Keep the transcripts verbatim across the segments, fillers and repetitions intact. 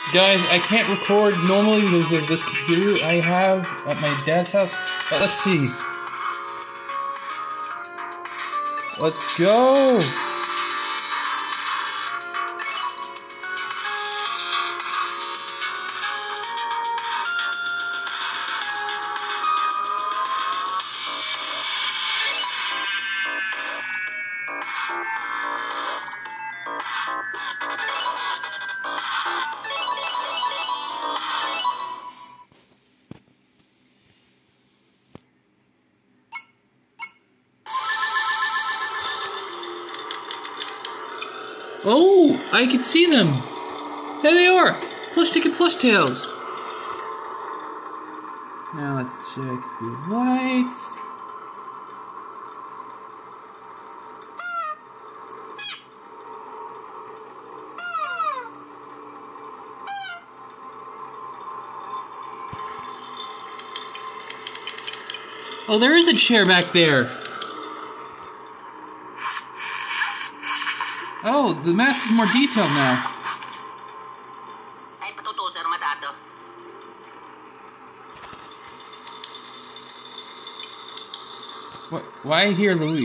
Guys, I can't record normally because of this computer I have at my dad's house, but let's see. Let's go! Oh, I can see them. There they are. Plush ticket, plush tails. Now let's check the lights. Oh, there is a chair back there. Oh, the mask is more detailed now. What? Why here, Louis?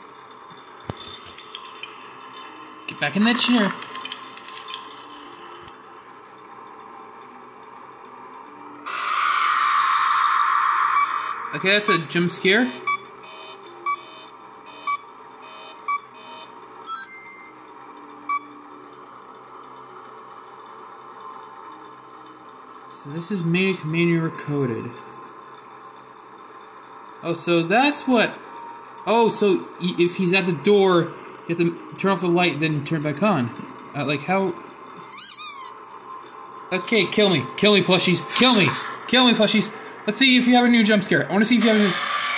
Get back in that chair. Okay, that's a jump scare. So this is maniac, mania recoded. Oh, so that's what... Oh, so if he's at the door, you have to turn off the light, then turn it back on. Uh, like, how... Okay, kill me. Kill me, plushies. Kill me. Kill me, plushies. Let's see if you have a new jump scare. I want to see if you have a new...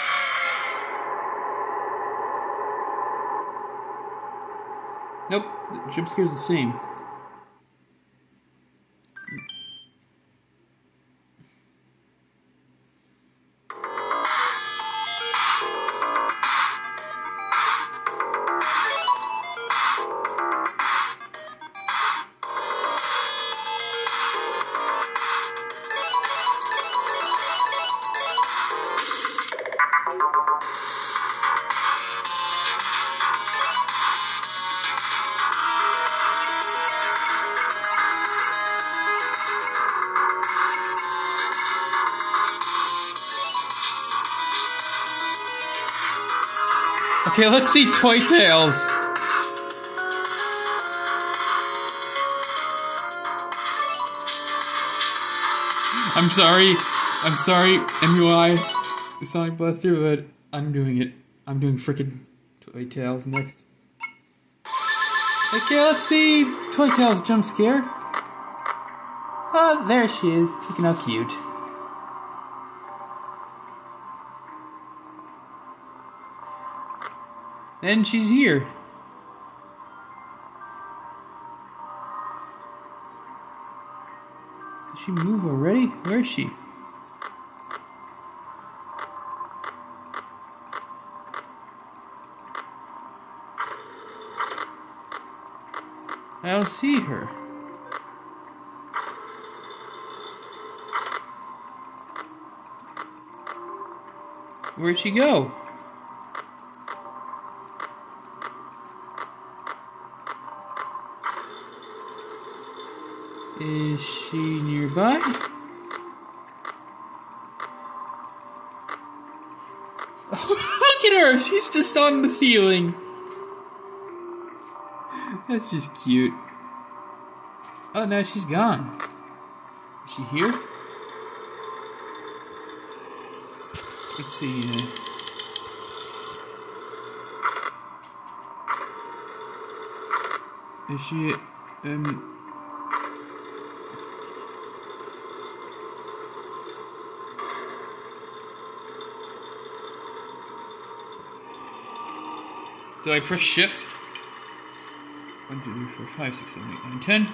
Nope. The jump scare's the same. Okay, let's see Toy Tales. I'm sorry. I'm sorry, M U I, Sonic Blaster, but I'm doing it. I'm doing frickin' Toy Tales next. Okay, let's see Toy Tales jump scare. Oh, there she is, looking how cute. And she's here. Did she move already? Where is she? I don't see her. Where'd she go? Is she nearby? Oh, look at her! She's just on the ceiling. That's just cute. Oh, now she's gone. Is she here? Let's see. Is she... Um... Do I press shift? one, two, three, four, five, six, seven, eight, nine, ten.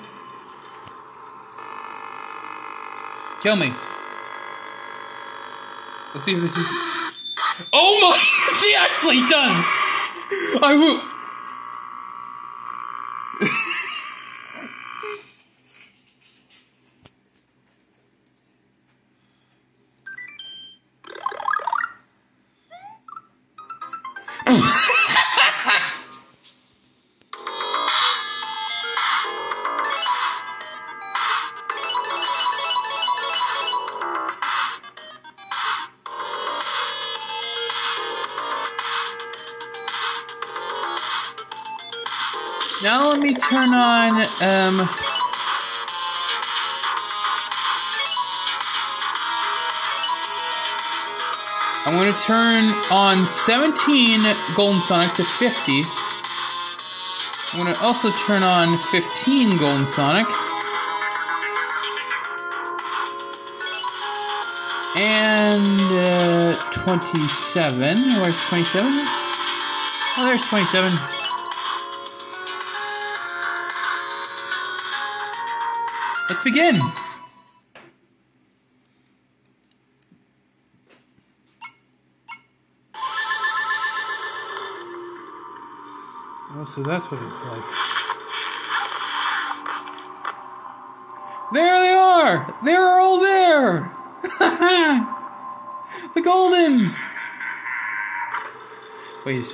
Kill me. Let's see if this just... Oh my! She actually does! I will... Now let me turn on, um... I'm going to turn on seventeen Golden Sonic to fifty. I'm going to also turn on fifteen Golden Sonic. And uh, twenty-seven. Where's twenty-seven? Oh, there's twenty-seven. Let's begin. Oh, so that's what it's like. There they are! They're all there! The Goldens! Wait.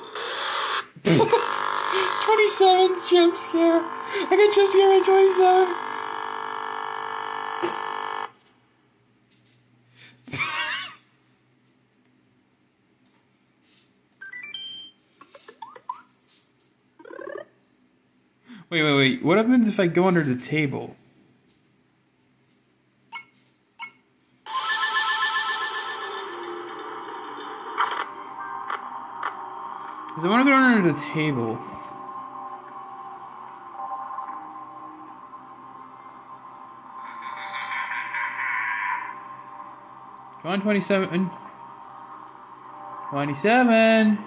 twenty-seven jump scare. I got jump scare at twenty-seven. Wait, wait, wait. What happens if I go under the table? Because I want to go under the table. Come on, twenty-seven. twenty-seven.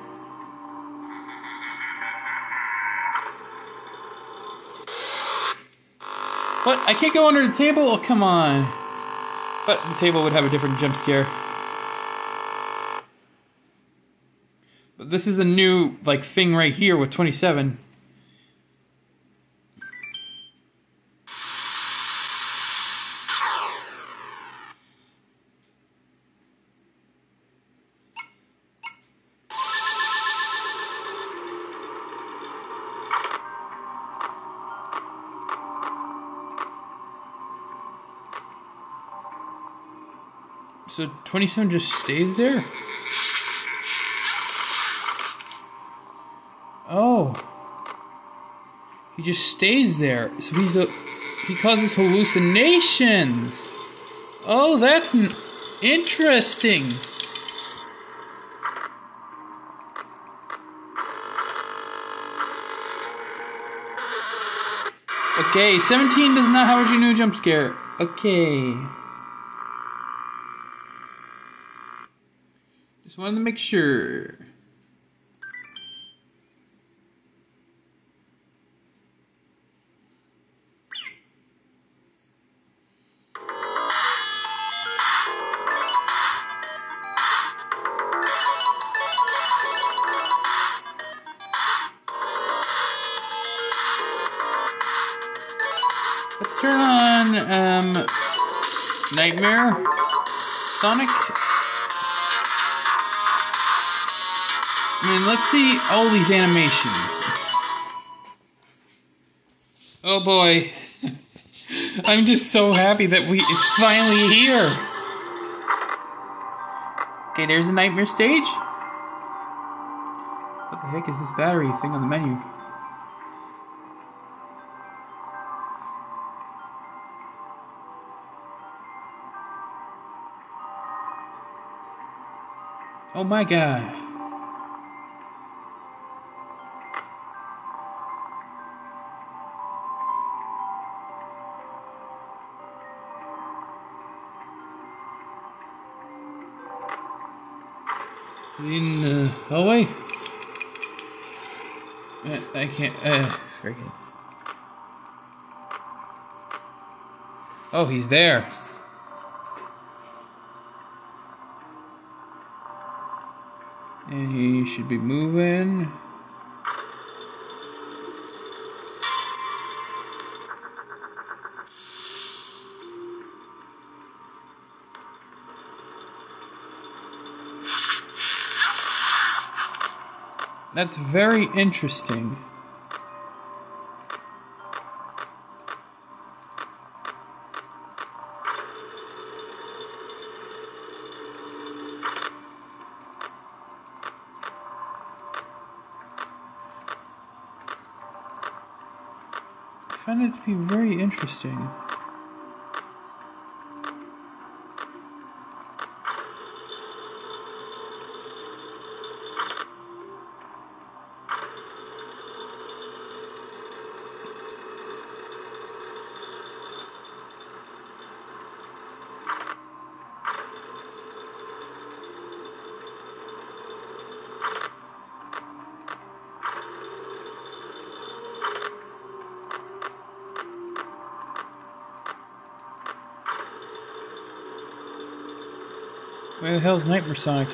What? I can't go under the table? Oh, come on. But the table would have a different jump scare. But this is a new, like, thing right here with twenty-seven. So twenty-seven just stays there? Oh. He just stays there. So he's a... He causes hallucinations. Oh, that's n interesting. Okay, seventeen does not have a new jump scare. Okay. Just wanted to make sure. Let's turn on um, Nightmare Sonic. I mean, let's see all these animations. Oh boy. I'm just so happy that we it's finally here. Okay, there's a nightmare stage. What the heck is this battery thing on the menu? Oh my god. In the hallway? Uh, I can't, uh, freaking. Oh, he's there. And he should be moving. That's very interesting. find it to be very interesting. Where the hell's Nightmare Sonic?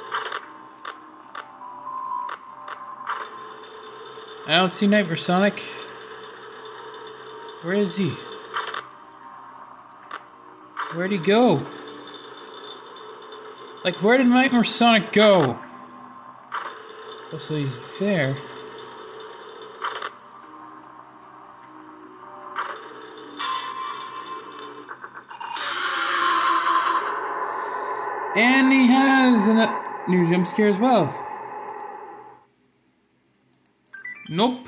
I don't see Nightmare Sonic. Where is he? Where'd he go? Like, where did Nightmare Sonic go? Oh, so he's there. And he has a new jump scare as well. Nope.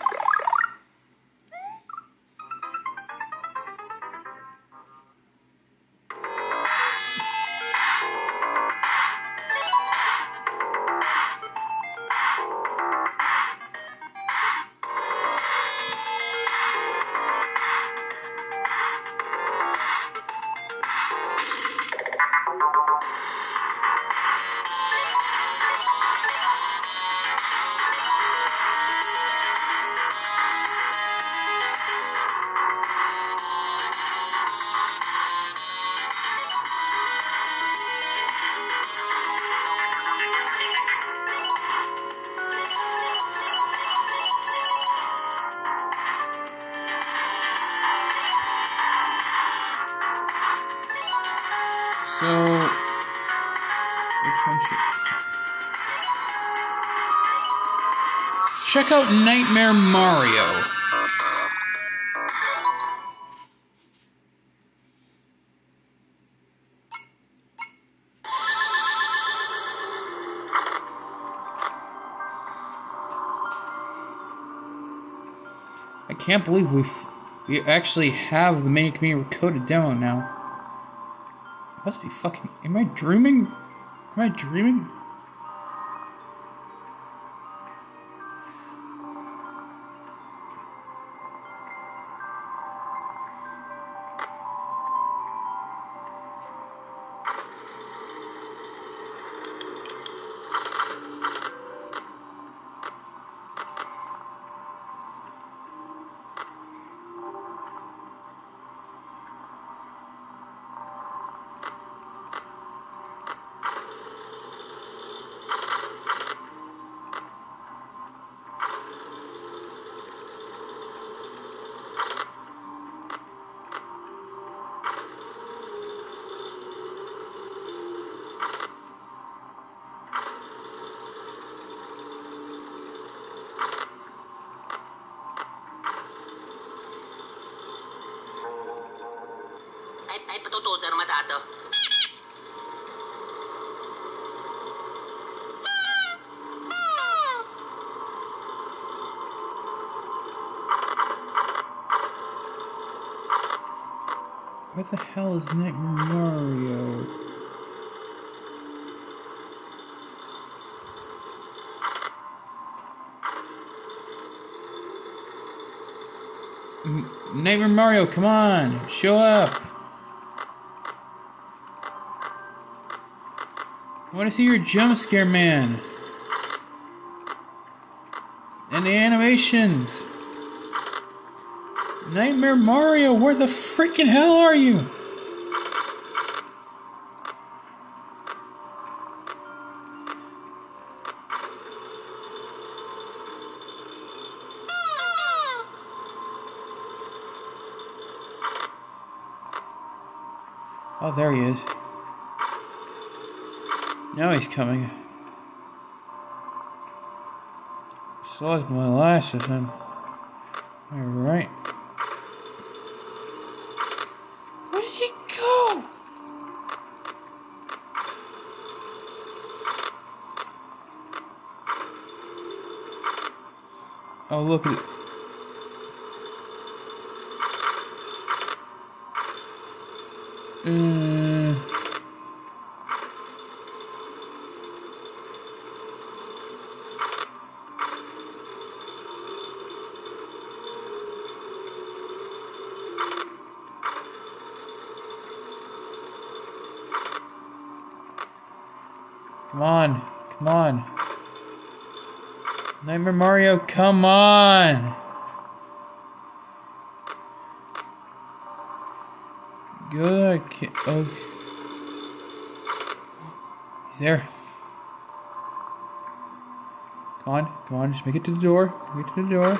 So, which one should... Let's check out Nightmare Mario. I can't believe we we actually have the Maniac recoded demo now. Must be fucking... Am I dreaming? Am I dreaming? Hai potuto armatato. What the hell is Nightmare Mario? M- Nightmare Mario, come on, show up. I want to see your jump scare, man. And the animations. Nightmare Mario, where the freaking hell are you? Oh, there he is. Now he's coming. So lost my lashes. I'm alright. Where did he go? Oh, look at it. Uh... Come on, come on. Nightmare Mario, come on! Good. Oh. He's there. Come on, come on, just make it to the door. Make it to the door.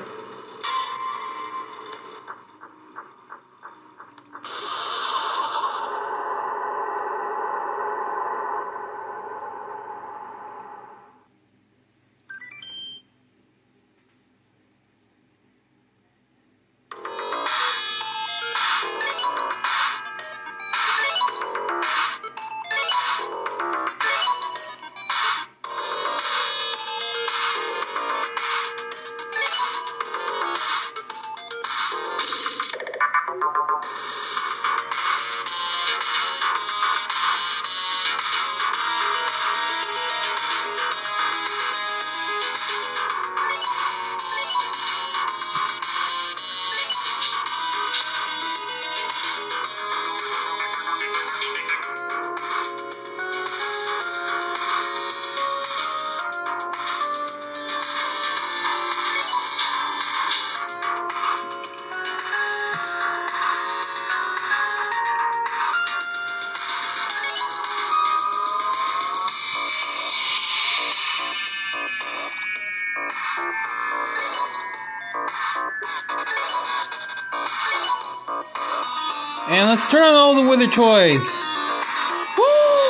And let's turn on all the Wither toys. Woo!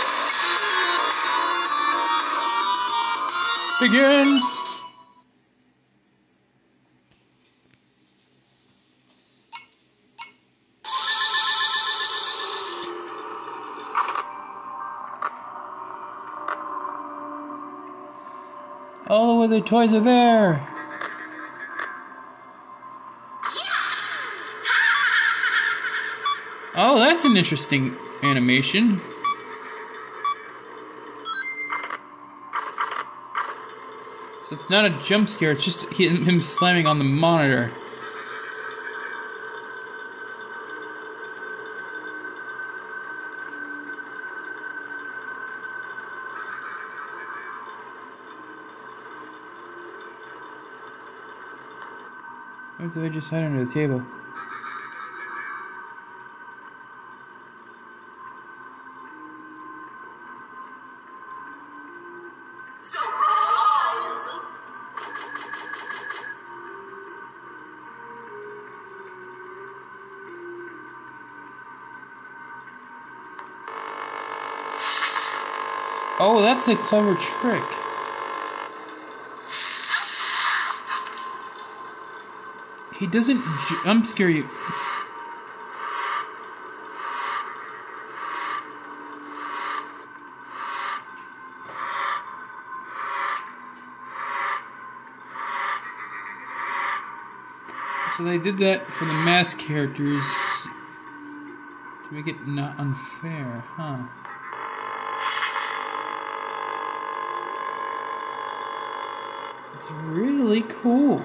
Begin. All the Wither toys are there. Oh, that's an interesting animation. So it's not a jump scare, it's just him slamming on the monitor. What did I just hide under the table? Oh, that's a clever trick. He doesn't jump scare you. So they did that for the mask characters to make it not unfair, huh? It's really cool.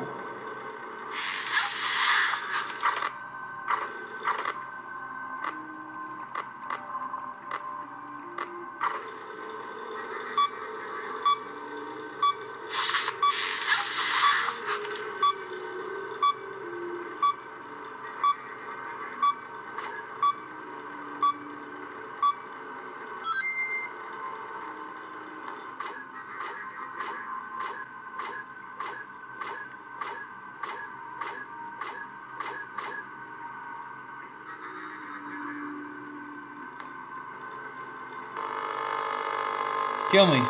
Kill me.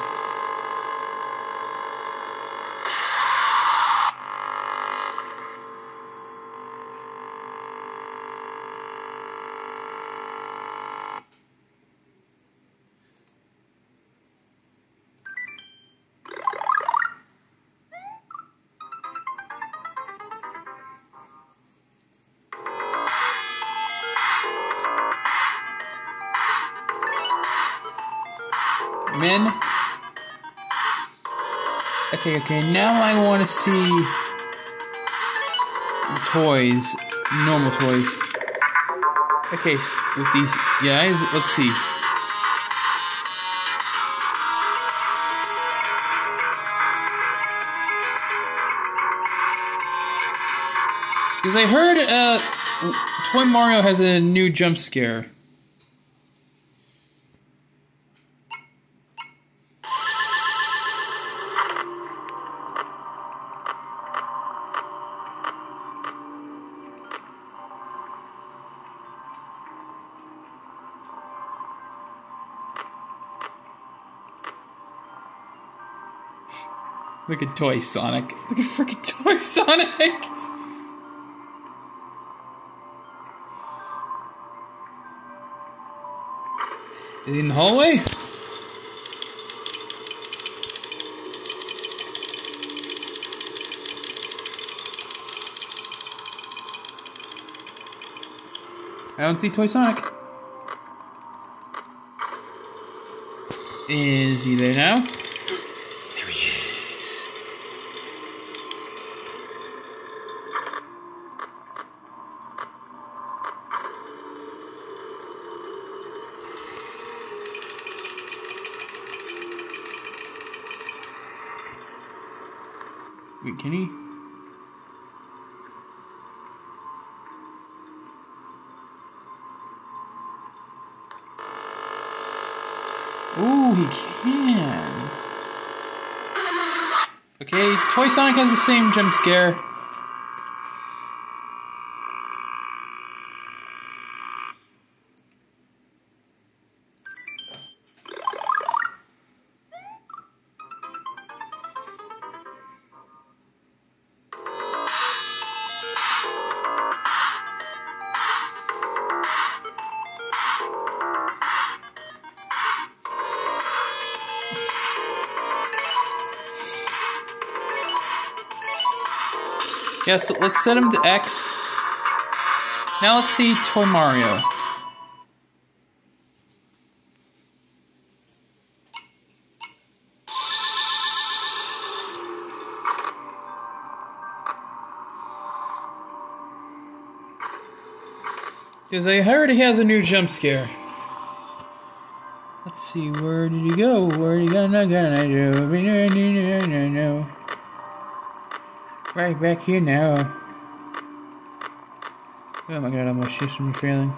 Men. Okay, okay, now I want to see toys, normal toys. Okay, with these guys, let's see. Because I heard uh, Toy Mario has a new jump scare. Look at Toy Sonic. Look at freaking Toy Sonic! Is he in the hallway? I don't see Toy Sonic. Is he there now? There he is. Wait, can he? Ooh, he can. Okay, Toy Sonic has the same jump scare. Yeah, so let's set him to X. Now let's see Toy Mario. Because I heard he has a new jump scare. Let's see, where did he go? Where are you gonna gonna do? Right back here now. Oh my god, I'm gonna shoot some failing.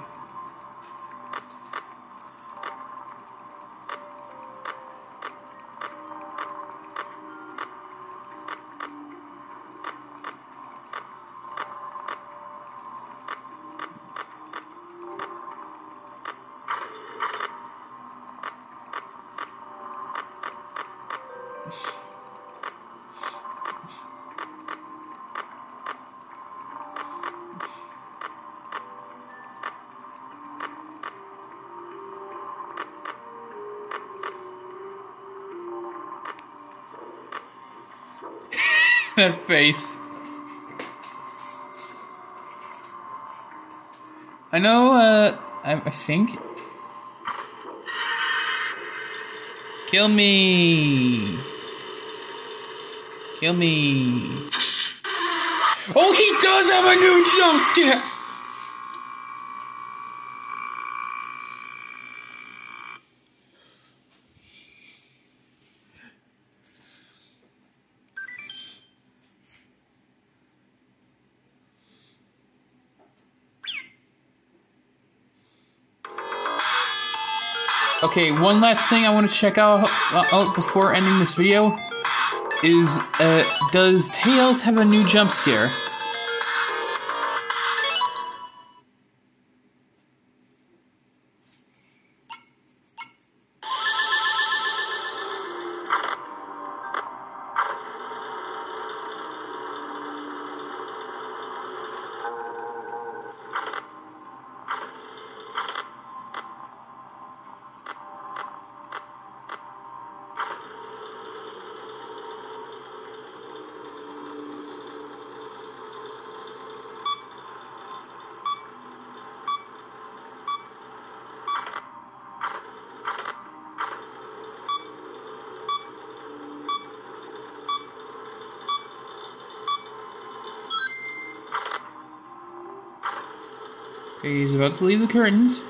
That face. I know, uh, I, I think. Kill me. Kill me. Oh, he does have a new jump scare! Okay, one last thing I want to check out, uh, out before ending this video is, uh, does Tails have a new jump scare? He's about to leave the curtains.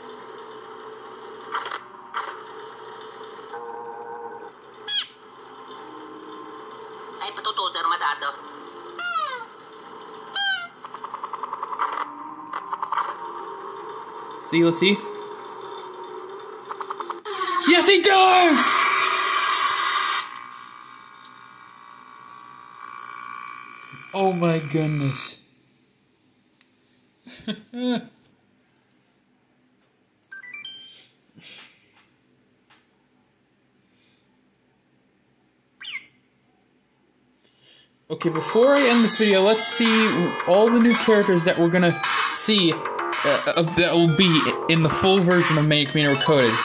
Hai patutup sa matata. See, let's see. Yes, he does! Oh my goodness. Okay, before I end this video, let's see all the new characters that we're gonna see uh, that will be in the full version of Maniac Mania Recoded.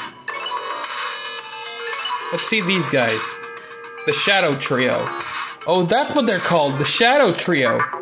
Let's see these guys. The Shadow Trio. Oh, that's what they're called, the Shadow Trio.